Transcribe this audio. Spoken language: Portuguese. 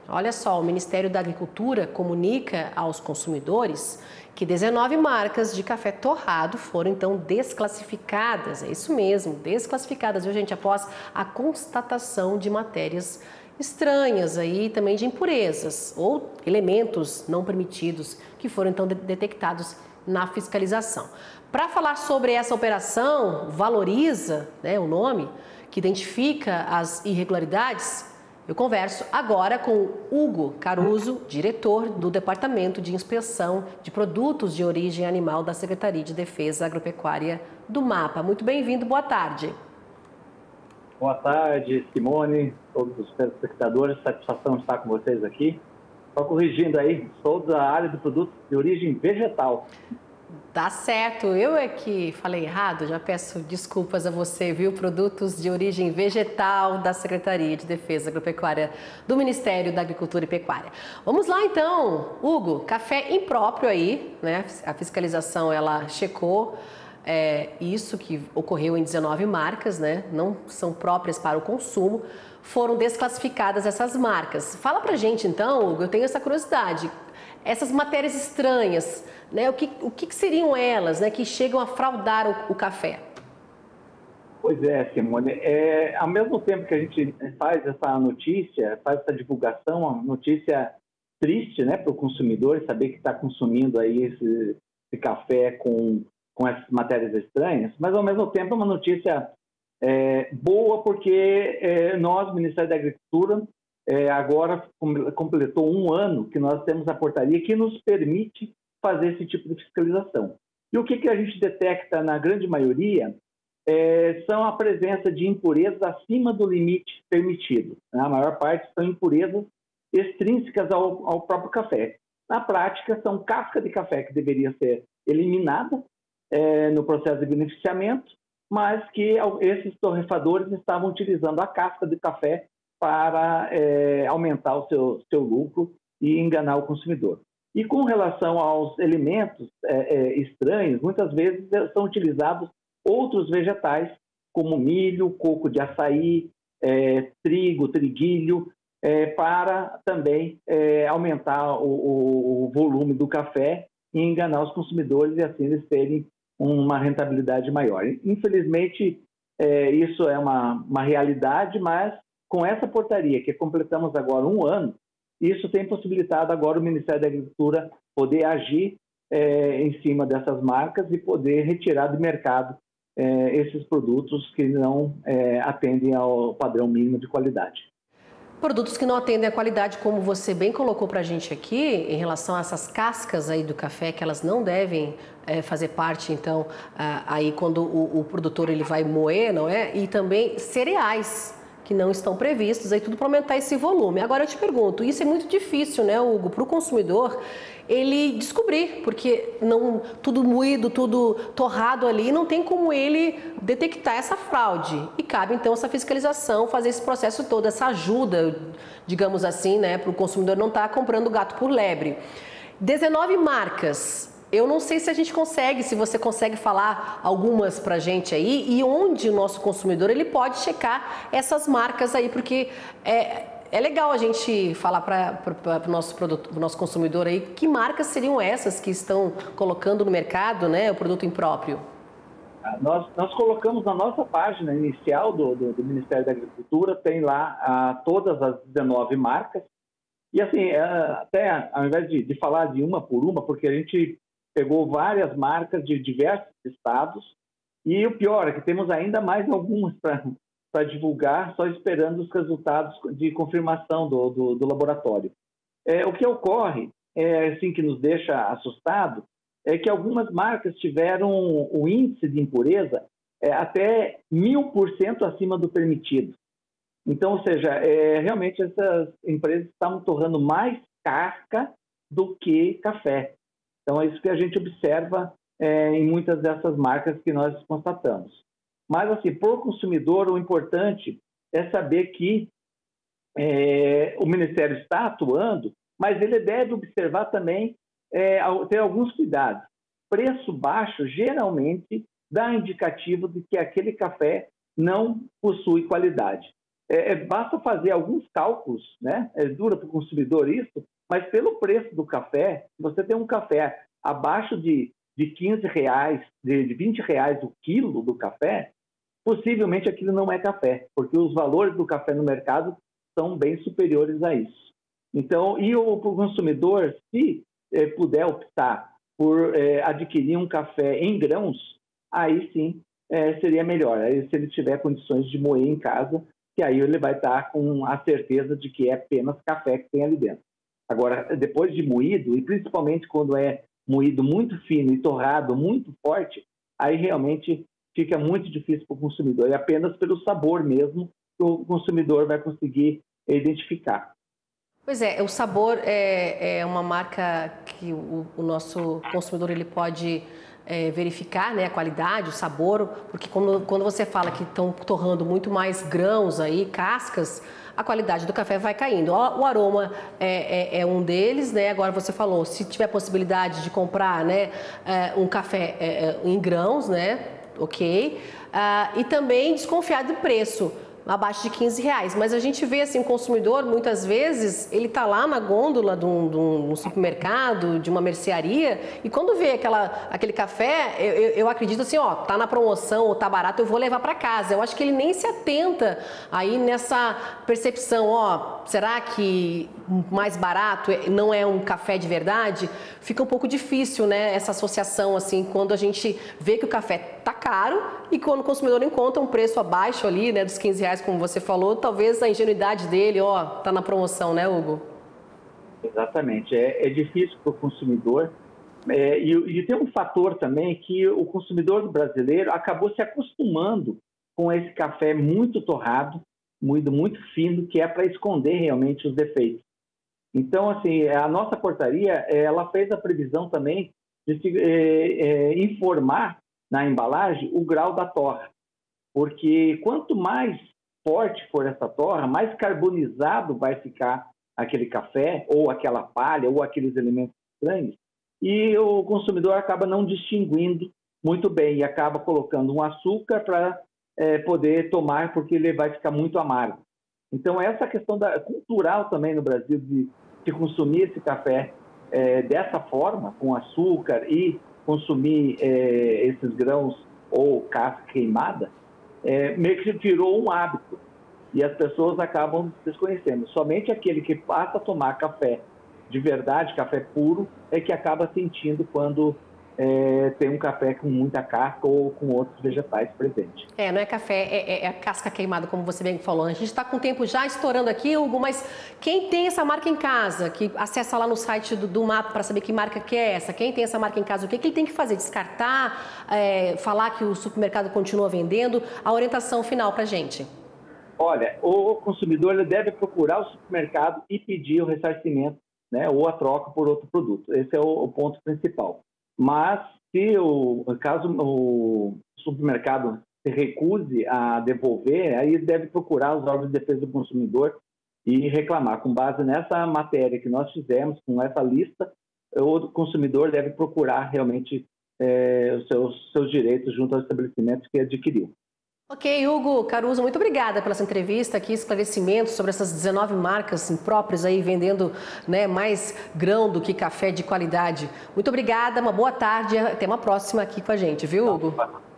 Olha só, o Ministério da Agricultura comunica aos consumidores que 19 marcas de café torrado foram então desclassificadas. É isso mesmo, desclassificadas, viu, gente? Após a constatação de matérias estranhas aí, também de impurezas ou elementos não permitidos que foram então detectados na fiscalização. Para falar sobre essa operação, Valoriza, né, o nome, que identifica as irregularidades, eu converso agora com Hugo Caruso, diretor do Departamento de Inspeção de Produtos de Origem Animal da Secretaria de Defesa Agropecuária do MAPA. Muito bem-vindo, boa tarde. Boa tarde, Simone, todos os telespectadores, satisfação estar com vocês aqui. Só corrigindo aí, sou da área de produtos de origem vegetal. Tá certo, eu é que falei errado, já peço desculpas a você, viu? Produtos de origem vegetal da Secretaria de Defesa Agropecuária do Ministério da Agricultura e Pecuária. Vamos lá então, Hugo, café impróprio aí, né? A fiscalização ela checou isso que ocorreu em 19 marcas, né? Não são próprias para o consumo, foram desclassificadas essas marcas. Fala pra gente então, Hugo, eu tenho essa curiosidade. Essas matérias estranhas, né? O que seriam elas, né, que chegam a fraudar o café? Pois é, Simone. Ao mesmo tempo que a gente faz essa notícia, faz essa divulgação, uma notícia triste, né, para o consumidor saber que está consumindo aí esse café com essas matérias estranhas, mas ao mesmo tempo é uma notícia boa porque nós, Ministério da Agricultura, agora completou um ano que nós temos a portaria que nos permite fazer esse tipo de fiscalização. E o que a gente detecta na grande maioria são a presença de impurezas acima do limite permitido. A maior parte são impurezas extrínsecas ao próprio café. Na prática, são casca de café que deveria ser eliminada no processo de beneficiamento, mas que esses torrefadores estavam utilizando a casca de café para aumentar o seu lucro e enganar o consumidor. E com relação aos elementos estranhos, muitas vezes são utilizados outros vegetais, como milho, coco de açaí, trigo, triguilho, para também aumentar o volume do café e enganar os consumidores e assim eles terem uma rentabilidade maior. Infelizmente, isso é uma realidade, mas com essa portaria que completamos agora um ano, isso tem possibilitado agora o Ministério da Agricultura poder agir em cima dessas marcas e poder retirar do mercado esses produtos que não atendem ao padrão mínimo de qualidade. Produtos que não atendem a qualidade, como você bem colocou para a gente aqui, em relação a essas cascas aí do café, que elas não devem fazer parte, então, aí quando o produtor ele vai moer, não é? E também cereais que não estão previstos, aí tudo para aumentar esse volume. Agora eu te pergunto, isso é muito difícil, né, Hugo, para o consumidor ele descobrir, porque não tudo moído, tudo torrado ali, não tem como ele detectar essa fraude. E cabe então essa fiscalização, fazer esse processo todo, essa ajuda, digamos assim, né, para o consumidor não estar comprando gato por lebre. 19 marcas. Eu não sei se a gente consegue, se você consegue falar algumas para a gente aí e onde o nosso consumidor ele pode checar essas marcas aí, porque é legal a gente falar para o nosso consumidor aí que marcas seriam essas que estão colocando no mercado, né, o produto impróprio. Nós colocamos na nossa página inicial do Ministério da Agricultura, tem lá todas as 19 marcas. E assim, até ao invés de falar de uma por uma, porque a gente pegou várias marcas de diversos estados, e o pior é que temos ainda mais algumas para divulgar, só esperando os resultados de confirmação do laboratório. O que ocorre, assim, que nos deixa assustado, é que algumas marcas tiveram o índice de impureza até 1000% acima do permitido. Então, ou seja, realmente essas empresas estavam torrando mais casca do que café. Então, é isso que a gente observa em muitas dessas marcas que nós constatamos. Mas, assim, para o consumidor, o importante é saber que o Ministério está atuando, mas ele deve observar também, ter alguns cuidados. Preço baixo, geralmente, dá indicativo de que aquele café não possui qualidade. basta fazer alguns cálculos, né? É dura para o consumidor isso, mas pelo preço do café, se você tem um café abaixo de R$ 15, de R$ 20 o quilo do café, possivelmente aquilo não é café, porque os valores do café no mercado são bem superiores a isso. Então, e o consumidor, se puder optar por adquirir um café em grãos, aí sim seria melhor. Aí, se ele tiver condições de moer em casa, que aí ele vai estar com a certeza de que é apenas café que tem ali dentro. Agora, depois de moído, e principalmente quando é moído muito fino e torrado muito forte, aí realmente fica muito difícil para o consumidor. É apenas pelo sabor mesmo que o consumidor vai conseguir identificar. Pois é, o sabor é uma marca que o nosso consumidor ele pode verificar, né, a qualidade, o sabor, porque quando você fala que estão torrando muito mais grãos aí, cascas, a qualidade do café vai caindo. O aroma é um deles, né? Agora você falou, se tiver possibilidade de comprar, né, um café em grãos, né? Ok. E também desconfiar do preço, abaixo de R$ 15. Mas a gente vê assim, o consumidor, muitas vezes, ele está lá na gôndola de um supermercado, de uma mercearia, e quando vê aquele café, eu acredito assim, ó, tá na promoção ou tá barato, eu vou levar para casa. Eu acho que ele nem se atenta aí nessa percepção, ó, será que mais barato não é um café de verdade? Fica um pouco difícil, né, essa associação, assim, quando a gente vê que o café tá caro e quando o consumidor encontra um preço abaixo ali, né, dos R$ 15, como você falou, talvez a ingenuidade dele, ó, tá na promoção, né, Hugo? Exatamente, é difícil para o consumidor. E tem um fator também que o consumidor brasileiro acabou se acostumando com esse café muito torrado, muito fino, que é para esconder realmente os defeitos. Então, assim, a nossa portaria, ela fez a previsão também de se informar na embalagem o grau da torra, porque quanto mais forte for essa torra, mais carbonizado vai ficar aquele café, ou aquela palha, ou aqueles elementos estranhos, e o consumidor acaba não distinguindo muito bem e acaba colocando um açúcar para poder tomar, porque ele vai ficar muito amargo. Então, essa questão cultural também no Brasil de consumir esse café dessa forma, com açúcar, e consumir esses grãos ou casca queimada, meio que virou um hábito. E as pessoas acabam desconhecendo. Somente aquele que passa a tomar café de verdade, café puro, é que acaba sentindo quando tem um café com muita casca ou com outros vegetais presentes. Não é café, é a casca queimada, como você bem falou. A gente está com o tempo já estourando aqui, Hugo, mas quem tem essa marca em casa, que acessa lá no site do MAP para saber que marca que é essa, quem tem essa marca em casa, o que ele tem que fazer? Descartar, falar que o supermercado continua vendendo? A orientação final para a gente. Olha, o consumidor ele deve procurar o supermercado e pedir o ressarcimento, né, ou a troca por outro produto. Esse é o ponto principal. Mas, caso o supermercado se recuse a devolver, aí deve procurar os órgãos de defesa do consumidor e reclamar. Com base nessa matéria que nós fizemos, com essa lista, o consumidor deve procurar realmente os seus direitos junto aos estabelecimentos que adquiriu. Ok, Hugo Caruso, muito obrigada pela essa entrevista aqui, esclarecimentos sobre essas 19 marcas impróprias aí vendendo, né, mais grão do que café de qualidade. Muito obrigada, uma boa tarde, até uma próxima aqui com a gente, viu, Hugo?